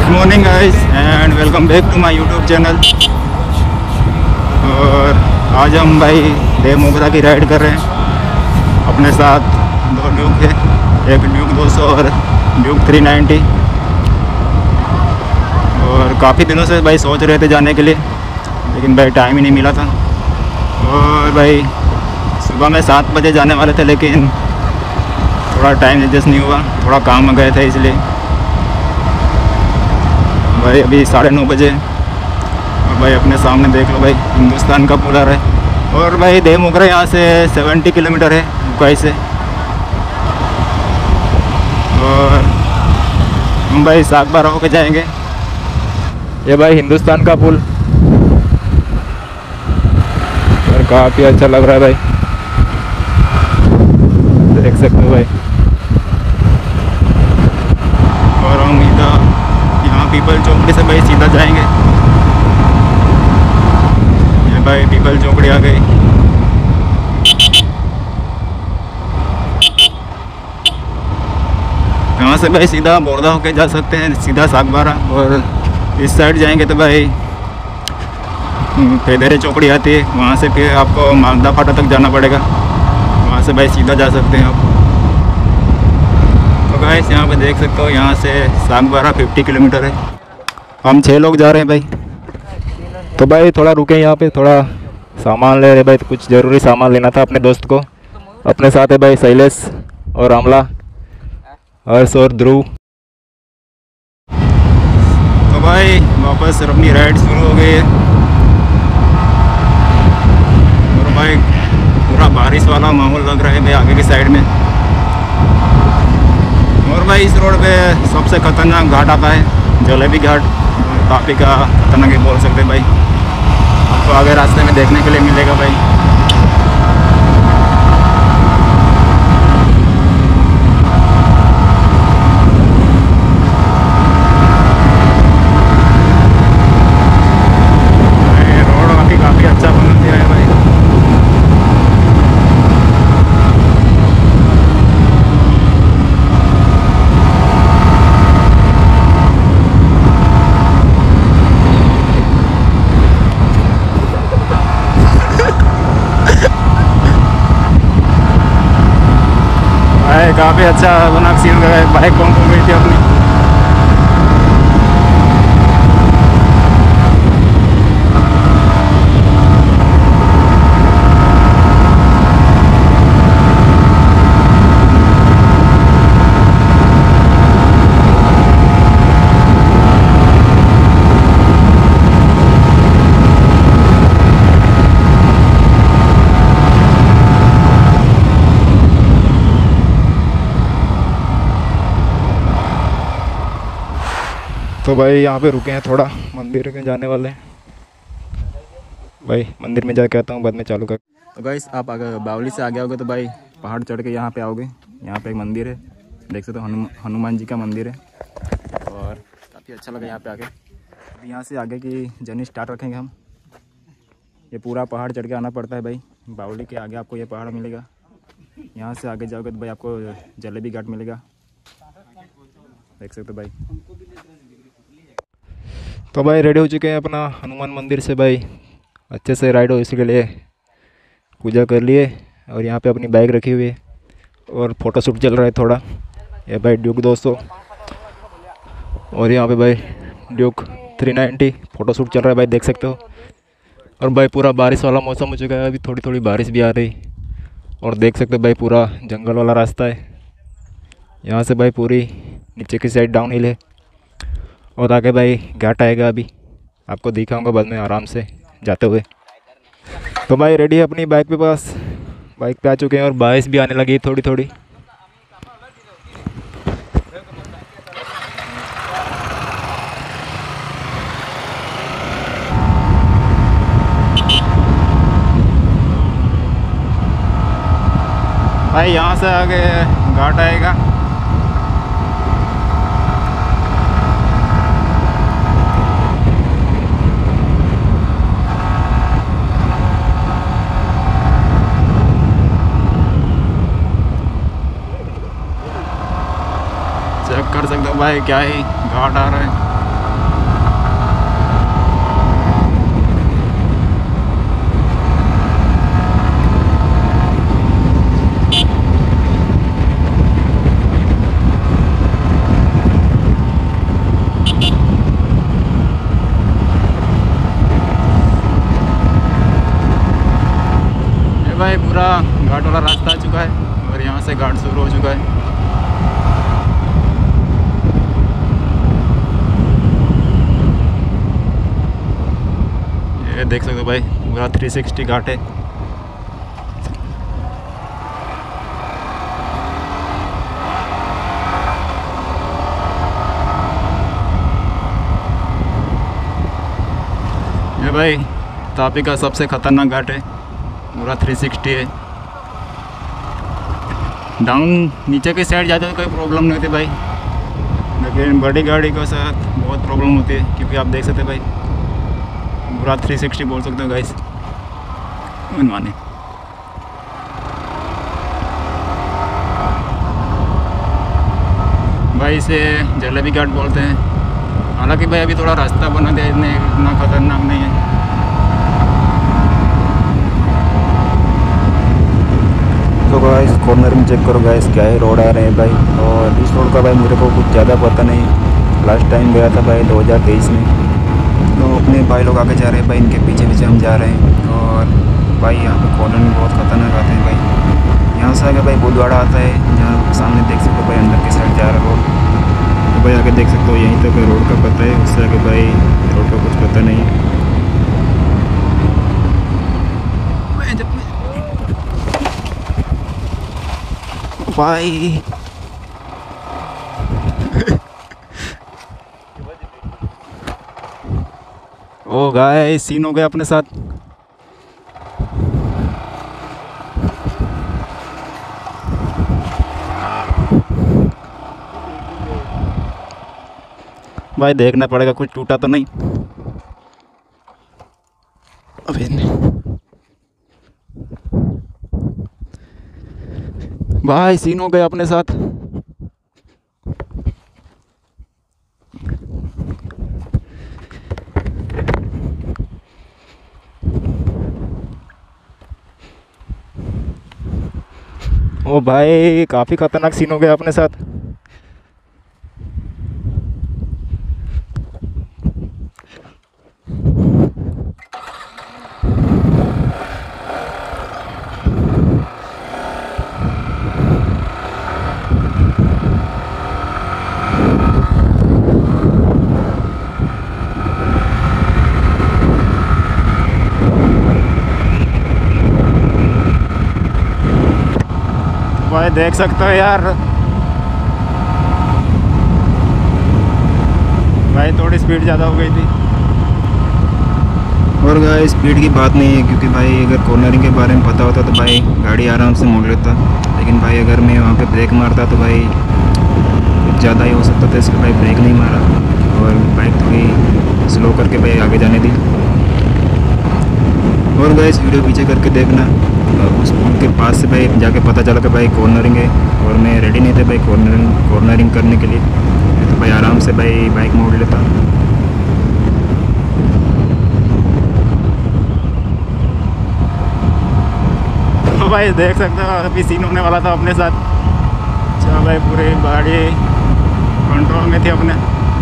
Good morning guys and welcome back to my YouTube channel. और आज हम भाई देव मोगरा की राइड कर रहे हैं। अपने साथ दो ड्यूक है, एक ड्यूक 200 और ड्यूक 390। और काफ़ी दिनों से भाई सोच रहे थे जाने के लिए, लेकिन भाई टाइम ही नहीं मिला था। और भाई सुबह में 7 बजे जाने वाले थे, लेकिन थोड़ा टाइम एडजस्ट नहीं हुआ, थोड़ा काम में गए थे इसलिए। भाई अभी 9:30 बजे और भाई अपने सामने देख लो भाई हिंदुस्तान का पुल है। और भाई देव मोगरा यहाँ से 70 किलोमीटर है बुकाई से। और हम भाई सागबारा होके जाएंगे। ये भाई हिंदुस्तान का पुल और काफ़ी अच्छा लग रहा है भाई, देख सकते हो भाई। और हम इधर यहाँ पीपल चौकड़ी से भाई सीधा जाएंगे। ये भाई पीपल चौकड़ी आ गई। यहाँ से भाई सीधा बोरदा होके जा सकते हैं, सीधा सागबारा। और इस साइड जाएंगे तो भाई फेदेरे चौकड़ी आती है, वहाँ से फिर आपको मालदा फाटा तक जाना पड़ेगा। वहाँ से भाई सीधा जा सकते हैं आप। तो गाइस यहाँ पे देख सकते हो, यहाँ से सागबारा 50 किलोमीटर है। हम 6 लोग जा रहे हैं भाई। तो भाई थोड़ा रुके यहाँ पे, थोड़ा सामान ले रहे भाई। तो कुछ ज़रूरी सामान लेना था अपने दोस्त को। अपने साथ है भाई शैलेश और आमला, हर्ष और ध्रुव। तो भाई वापस अपनी राइड शुरू हो गई है। और भाई पूरा बारिश वाला माहौल लग रहा है भाई आगे की साइड में। और भाई इस रोड पे सबसे खतरनाक घाट आता है, जलेबी घाट। काफ़ी का खतरनाक ही बोल सकते हैं भाई। आपको आगे रास्ते में देखने के लिए मिलेगा भाई। रोड काफ़ी अच्छा बना दिया है भाई। काफ़ी अच्छा बना सीन है। बाइक पंप हो गई थी अपनी। तो भाई यहाँ पे रुके हैं, थोड़ा मंदिर में जाने वाले हैं भाई। मंदिर में जाके आता हूँ, बाद में चालू कर। तो गाइस आप अगर बावली से आगे आओगे तो भाई पहाड़ चढ़ के यहाँ पे आओगे। यहाँ पे एक मंदिर है, देख सकते हो, हनुमान जी का मंदिर है। और काफ़ी अच्छा लगा यहाँ पे आके। अभी यहाँ से आगे की जर्नी स्टार्ट रखेंगे हम। ये पूरा पहाड़ चढ़ के आना पड़ता है भाई। बावली के आगे आपको ये पहाड़ मिलेगा। यहाँ से आगे जाओगे तो भाई आपको जलेबी घाट मिलेगा, देख सकते हो भाई। तो भाई रेडी हो चुके हैं अपना हनुमान मंदिर से भाई। अच्छे से राइड हो, इसी के लिए पूजा कर लिए। और यहाँ पे अपनी बाइक रखी हुई है और फ़ोटोशूट चल रहा है थोड़ा। ये भाई ड्यूक 200 और यहाँ पे भाई ड्यूक 390 फ़ोटोशूट चल रहा है भाई, देख सकते हो। और भाई पूरा बारिश वाला मौसम हो चुका है, अभी थोड़ी थोड़ी बारिश भी आ रही। और देख सकते हो भाई पूरा जंगल वाला रास्ता है। यहाँ से भाई पूरी नीचे की साइड डाउन हिल है। और आगे भाई घाट आएगा, अभी आपको दिखाऊंगा बाद में आराम से जाते हुए। तो भाई रेडी है अपनी बाइक पे, पास बाइक पे आ चुके हैं। और बारिश भी आने लगी थोड़ी थोड़ी। भाई यहाँ से आगे घाट आएगा। चेक कर सकते हो भाई, क्या ही घाट आ रहा है। भाई पूरा घाट वाला रास्ता आ चुका है और यहाँ से घाट शुरू हो चुका है। ये देख सकते हो भाई पूरा 360 घाट है। ये भाई तापी का सबसे खतरनाक घाट है, पूरा 360 है। डाउन नीचे की साइड जाते तो कोई प्रॉब्लम नहीं होती भाई, लेकिन बड़ी गाड़ी के साथ बहुत प्रॉब्लम होती है, क्योंकि आप देख सकते हैं भाई पूरा 360 बोल सकते हो गाइस माने। भाई इसे जलेबी घाट बोलते हैं। हालांकि भाई अभी थोड़ा रास्ता बना दिया, इतना खतरनाक नहीं है। तो गाइस कॉर्नर में चेक करो गाइस, क्या ही रोड आ रहे हैं भाई। और इस रोड का भाई मेरे को कुछ ज़्यादा पता नहीं, लास्ट टाइम गया था भाई 2023 में। तो अपने भाई लोग आगे जा रहे हैं भाई, इनके पीछे पीछे हम जा रहे हैं। और भाई यहाँ पे कॉर्नर में बहुत खतरनाक आते हैं भाई। यहाँ से आगे भाई बुधवाड़ा आता है, जहाँ सामने देख सकते हो भाई अंदर की साइड जा रहा रोड। तो भाई आगे देख सकते हो यहीं तक रोड का पता है, उससे आगे भाई रोड का कुछ पता नहीं है भाई। ओ गाइस सीन हो गया अपने साथ। भाई देखना पड़ेगा कुछ टूटा तो नहीं। अबे नहीं भाई, सीन हो गया अपने साथ। ओ भाई काफ़ी खतरनाक सीन हो गया अपने साथ। भाई देख सकते हो यार, भाई थोड़ी स्पीड ज़्यादा हो गई थी। और गाइस स्पीड की बात नहीं है, क्योंकि भाई अगर कॉर्नरिंग के बारे में पता होता तो भाई गाड़ी आराम से मोड़ लेता। लेकिन भाई अगर मैं वहाँ पे ब्रेक मारता तो भाई कुछ ज़्यादा ही हो सकता था, इसलिए भाई ब्रेक नहीं मारा और बाइक थोड़ी स्लो करके भाई आगे जाने दी। और गाइस वीडियो पीछे करके देखना, उस पुल के पास से भाई जाके पता चला कि भाई कॉर्नरिंग है, और मैं रेडी नहीं था भाई कॉर्नरिंग करने के लिए। तो भाई आराम से भाई बाइक मोड़ लेता। तो भाई देख सकते हो अभी सीन होने वाला था अपने साथ। अच्छा भाई पूरी गाड़ी कंट्रोल में थी अपने।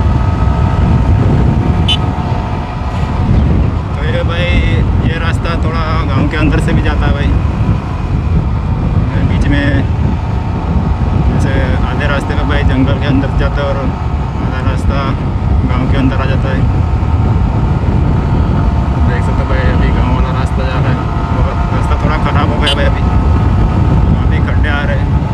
तो ये भाई ये रास्ता थोड़ा गांव के अंदर से भी जाता है भाई, बीच में जैसे आधे रास्ते में भाई जंगल के अंदर जाता है और आधा रास्ता गांव के अंदर आ जाता है। देख सकते हो भाई अभी गांव वाला रास्ता जा रहा है, और रास्ता थोड़ा ख़राब हो गया भाई, अभी वहाँ भी खड्डे आ रहे हैं।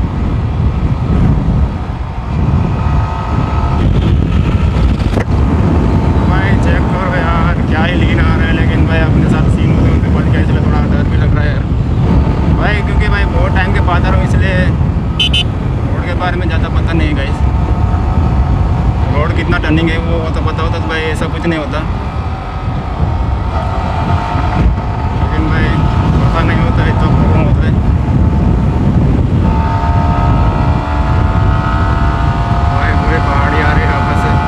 भाई चेक करो यार क्या ही लीन आ रहा है, लेकिन भाई अपने साथ सीन होते होते बच गया, इसलिए थोड़ा डर भी लग रहा है यार भाई, क्योंकि भाई बहुत टाइम के बाद आ रहा हूँ, इसलिए रोड के बारे में ज़्यादा पता नहीं है गाइस। रोड कितना टर्निंग है वो तो पता होता तो भाई ऐसा कुछ नहीं होता, लेकिन भाई पता नहीं होता है तो प्रॉब्लम होता है। भाई पूरे पहाड़ी आ रही है आपस से।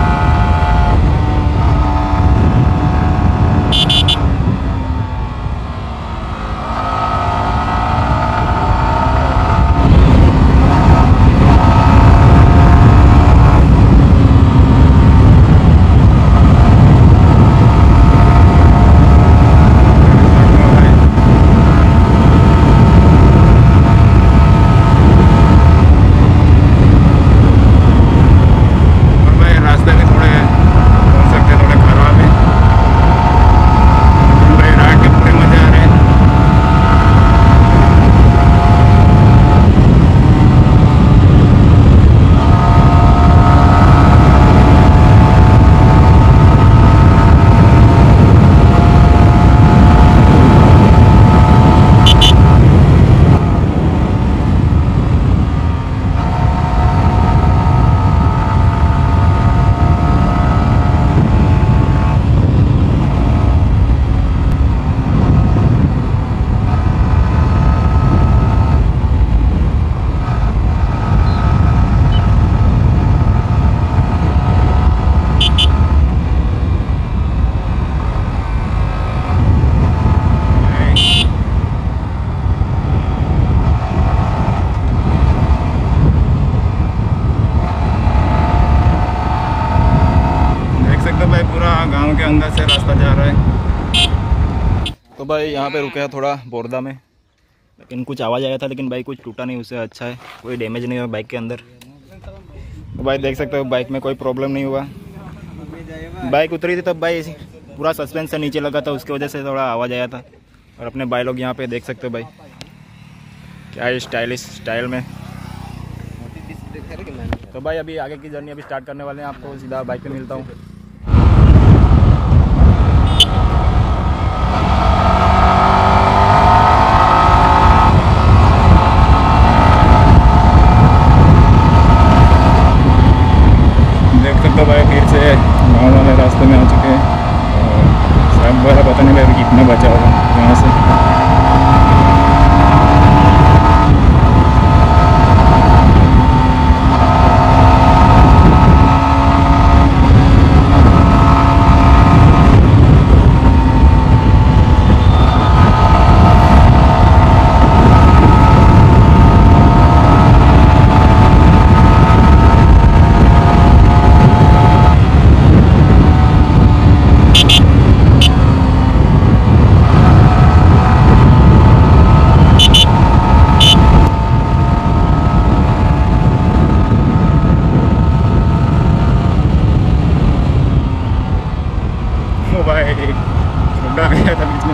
पूरा गांव के अंदर से रास्ता जा रहा है। तो भाई यहाँ पे रुके हैं थोड़ा बोरदा में, लेकिन कुछ आवाज़ आया था, लेकिन बाइक कुछ टूटा नहीं, उससे अच्छा है, कोई डैमेज नहीं हुआ बाइक के अंदर। तो भाई देख सकते हो बाइक में कोई प्रॉब्लम नहीं हुआ। बाइक उतरी थी तब भाई पूरा सस्पेंशन नीचे लगा था, उसकी वजह से थोड़ा आवाज़ आया था। और अपने भाई लोग यहाँ पे देख सकते हो भाई क्या स्टाइलिश स्टाइल में। तो भाई अभी आगे की जर्नी अभी स्टार्ट करने वाले हैं, आपको सीधा बाइक पे मिलता हूँ। देख सकते हो भाई फिर से गाँव वाले रास्ते में आ चुके हैं, और शायद वाला पता नहीं भाई कितना बचा होगा यहाँ से। भाई गड्ढा गया था बीच में,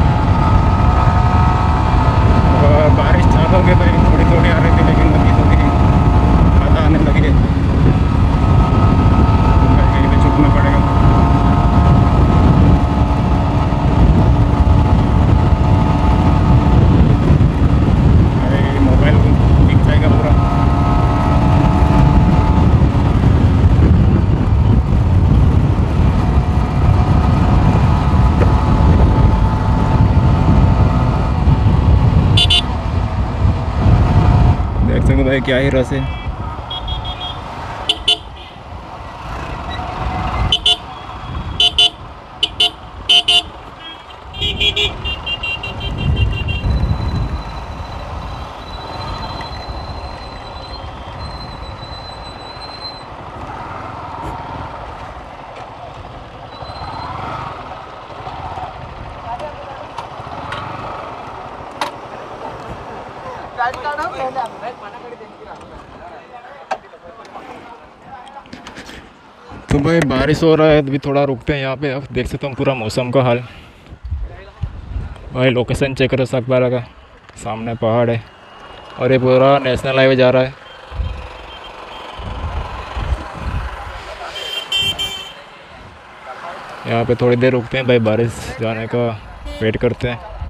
और बारिश चालू हो गई भाई, थोड़ी थोड़ी आ रही थी, लेकिन अभी तो ज़्यादा आने लगी है। कहीं पे छुपना पड़ेगा। भाई मोबाइल दिख जाएगा पूरा। देख सकते भाई क्या ही रस है। तो भाई बारिश हो रहा है, अभी थोड़ा रुकते हैं यहाँ पे। अब देख सकते हो पूरा मौसम का हाल। भाई लोकेशन चेक करो सकबारा का, सामने पहाड़ है और ये पूरा नेशनल हाईवे जा रहा है। यहाँ पे थोड़ी देर रुकते हैं भाई, बारिश जाने का वेट करते हैं।